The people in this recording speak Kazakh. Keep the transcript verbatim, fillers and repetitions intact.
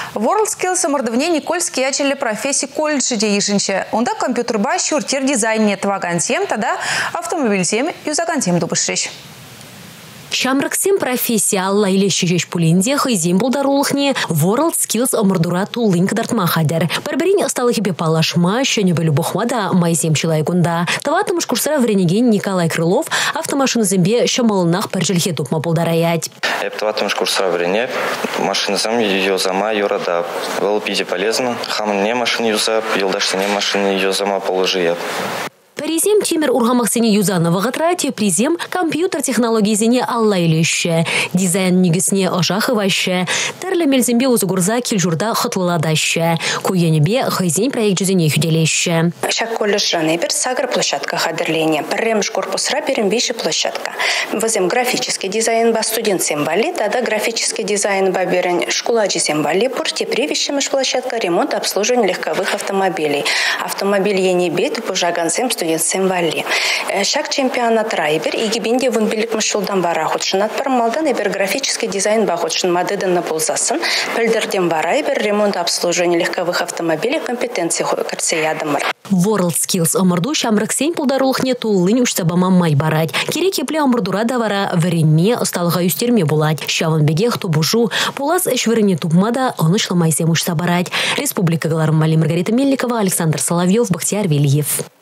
WorldSkills омырдывне Никольский ячелі профессии колледжі дейшінші. Онда компьютерба шүртер дизайне твагансем, тада автомобильзем юзагансем дубышыш. Шамраксем профессия алла или шежеш пулинде хайзем булдарулхне WorldSkills омырдура тулын кадартма хадер. Барбарин осталых себе палашма, шөне бөлі бұхмада майзем шилайгунда. Таватымыш курсара вренеген Николай Крылов автомашины зембе шамалынах пәржілхе тупма булдараять. Таватымыш курсара врене машины зам юзама юрада. Велопиде полезно. Хам не машины юзап, елдашты не машины юзама положи. Паризем Тимир Ургамахсене юзанова гатратия призем компьютер технологии зене алла илюще. Дизайн нигесне ожахываще. Терле мельзембе узугурза кильжурда хотлыладаще. Куенебе хайзень проект жүзене хүделеще. Шак колледж ранебер сагр площадка хадерления. Парремш корпусра перембейши площадка. Возем графический дизайн ба студент сембали, тогда графический дизайн ба берен школаджи сембали, пурте привещемш площадка ремонт обслуживания легковых автомобилей. Автомобиль енебе тупожагансем студент символи. Шак чемпионат райбер и гибинде вон билик мышулдан бара хотшинат пармалдан эбер графический дизайн бахотшин мадыдан на ползасын, пельдерден барайбер ремонт обслуживания легковых автомобилей компетенции карцеядамар. WorldSkills омырду шамраксен пулдарулхне тулын уштабама май барать. Керек епле омырдура давара варенне сталға юстерме булать. Шавын беге хтубужу, пулас эшверене тупмада онышлы майсем ушта барать. Республика Галарым Мали Маргарита Мельникова, Александр Соловьев, Бахтияр Вильев.